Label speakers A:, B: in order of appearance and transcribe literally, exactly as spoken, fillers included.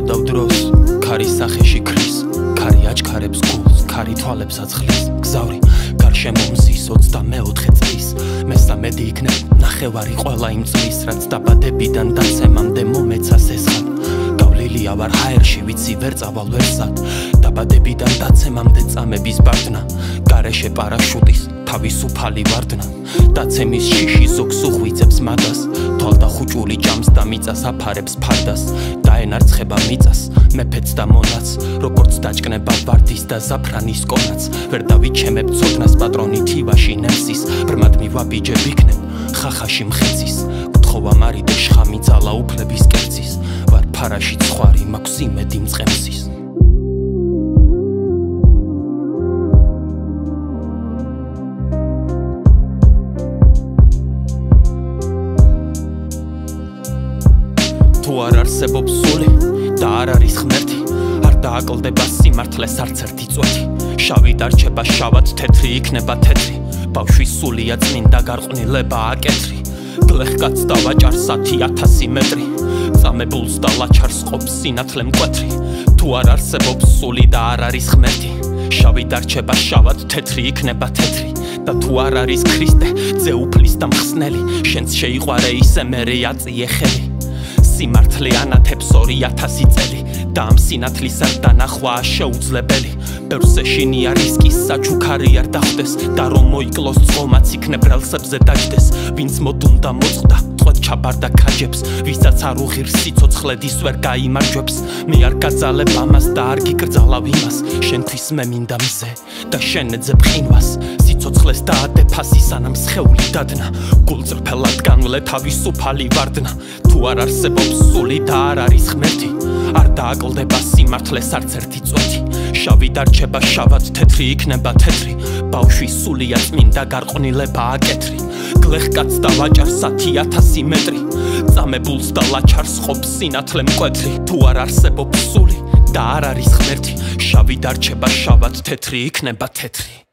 A: გადავ დროს ქარის სახეში ქრის ქარი აჩქარებს გულს ქარი თვალებს აცხლის გზავრი გარშემო მზის ოცდამეოთხე წლის მესამედი იქნებ ნახევარი ყველა იმ წლის რაც დაბადებიდან დაცემამდე მომეცას ესხად გავლილია ვარ ჰაერში ვიცი ვერ წავალ ვერსად დაბადებიდან დაცემამდე წამების ბარდნა გარეშე პარაშუტის თავისუფალი ვარდნა დაცემის შიში ზოგს უღვიძებს მაგას თვალდახუჭული ჭამს და მიწას აფარებს ფარდას დაენარცხება მიწას მეფეც და მონაც როგორც დაჭკნება ვარდის და ზაფრანის კონაც ვერ დავიჩემებ ცოდნას პატრონი თივაში ნემსის ბრმად მივაბიჯებ იქნებ ხახაში მხეცის გთხოვა მარიდე შხამი ძალა უფლების კერძის ვარ ფარაში ცხვარი მაქვს იმედი მწყემსის თუ არ არსებობს სული და არ არის ღმერთი არ დააკლდება სიმართლეს არც ერთი წვეთი შავი დარჩება შავად თეთრი იქნება თეთრი ბავშვის სულია წმინდა გარყვნილება აკეთრი გლეხკაც დავაჭარ სათი ათასი მეტრი წამებულს და ლაჩარს ყოფს სინათლე მკვეთრი თუ არ არსებობს სული და არ არის ღმერთი შავი დარჩება შავად თეთრი იქნება თეთრი და თუ არ არის ქრისტე ძეუფლის და მხსნელი შენც შეიყვარე ისე მერე აწიე ხელი სიმართლე ანათებს ორი ათასი წელი და ამ სინათლის არ დანახვაა შეუძლებელი ბევრს ეშინია რისკის საჩუქარი არ დახვდეს და რომ მოიკლოს წყომაც იქნებ რელსებზე დაჯდეს ვინც მოდუნდა მოწყდა ტყვედ ჩაბარდა ქაჯებს ვისაც არ უღირს სიცოცხლედის ვერ გაიმარჯვებს მე არ გაძალებ ამას და არ გიკრძალავ იმას შენთვის მე მინდა მზე და შენ ეძებ ყინვას სიცოცხლეს დაადეფასი სანამ სხეული დადნა გულწრფელად განვლე თავისუფალი ვარდნა თუ არ არსებობს სული და არ არის ღმერთი არ დააკლდება სიმართლეს არც ერთი წვეთი შავი დარჩება შავად თეთრი იქნება თეთრი ბავშვის სულია წმინდა გარყვნილება აკეთრი გლეხკაც დავაჭარ სათი ათასი მეტრი წამებულს და ლაჩარს ყოფს სინათლე მკვეთრი თუ არ არსებობს სული და არ არის ღმერთი შავი დარჩება შავად თეთრი იქნება თეთრი